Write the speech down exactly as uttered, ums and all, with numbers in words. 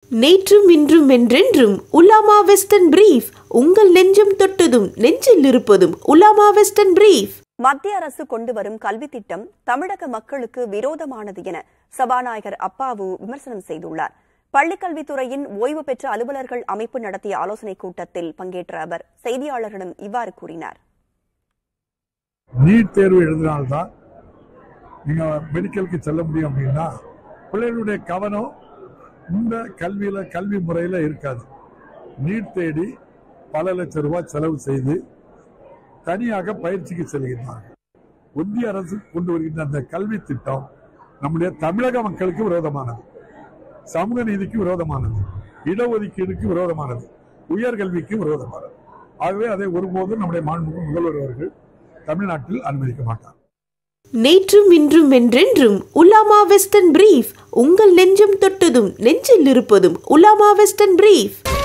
நேற்றும் இன்றும் என்றென்றும் உலாமா வெஸ்டர்ன் பிரீஃப் உங்கள் நெஞ்சம் தொட்டதும் நெஞ்சில் இருப்பதும் உலாமா வெஸ்டர்ன் பிரீஃப். மத்திய அரசு கொண்டு வரும் கல்வி திட்டம் தமிழக மக்களுக்கு விரோதமானது என சபாநாயகர் அப்பாவு விமர்சனம் செய்துள்ளார். பள்ளிக்கல்வித்துறையின் ஓய்வு பெற்ற அலுவலர்கள் அமைப்பு நடத்திய ஆலோசனைக் கூட்டத்தில் பங்கேற்ற அவர் செய்தியாளர்களிடம் இவ்வாறு கூறினார். நீட் தேர்வு எழுதினால்தான் நீங்க மெடிக்கலுக்கு செல்ல முடியும் அப்படின்னா பிள்ளைகளுடைய கவனம் இந்த கல்வியில கல்வி முறையில இருக்காது. நீட் தேடி பல லட்சம் ரூபாய் செலவு செய்து தனியாக பயிற்சிக்கு செல்கின்றார்கள். ஒன்றிய அரசு கொண்டு வருகின்ற அந்த கல்வி திட்டம் நம்முடைய தமிழக மக்களுக்கு விரோதமானது, சமூக நீதிக்கு விரோதமானது, இடஒதுக்கீடுக்கு விரோதமானது, உயர்கல்விக்கு விரோதமானது. ஆகவே அதை ஒருபோதும் நம்முடைய மாண்புமிகு முதல்வர் அவர்கள் தமிழ்நாட்டில் அனுமதிக்க மாட்டார். நேற்றும் இன்றும் என்றென்றும் உலாமா வெஸ்டர்ன் பிரீஃப் உங்கள் நெஞ்சம் தொட்டதும் நெஞ்சில் இருப்பதும் உலாமா வெஸ்டர்ன் பிரீஃப்.